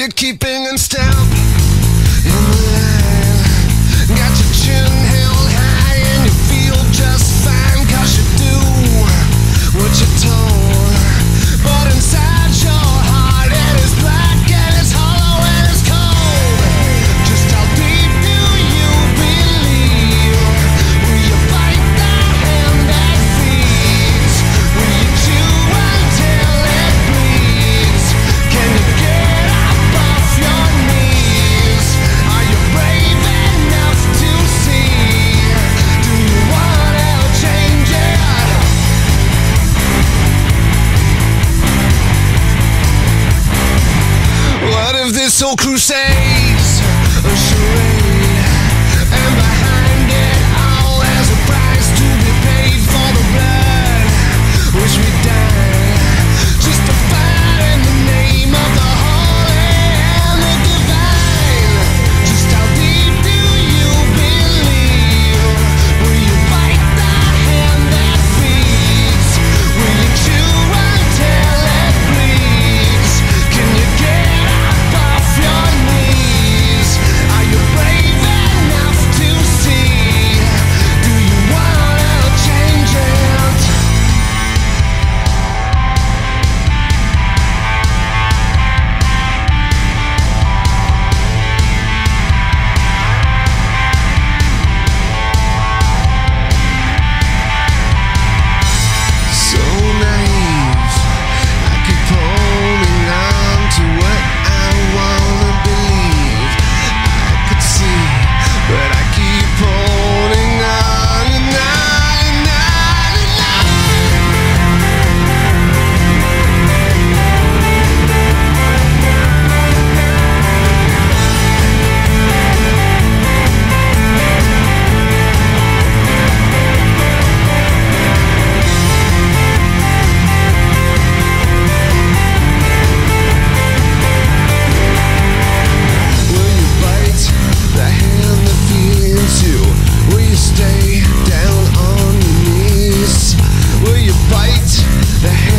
you're keeping in step in the line. Got your chin held high and you feel just fine, 'cause you do what you're told. But inside your heart it is black and it's hollow and it's cold. Just how deep do you believe? Will you bite the hand that feeds? Will you chew until it bleeds? Can you get up off your knees? Are you brave enough to see? Do you wanna change it? What if this whole crusade's a charade? And behind it all there's a price to be paid for the blood which we died just to fight in the name of the holy and the divine. Just how deep do you believe? Will you bite the hand that feeds? Will you chew until it bleeds? Can you get up off your knees? Are you brave enough to see? Do you wanna change it? So naive, I keep holding on to what I wanna believe I could see, but I keep holding on and on and on and on. Will you bite the hand that feeds you? Will you stay down on your knees? Will you bite the hand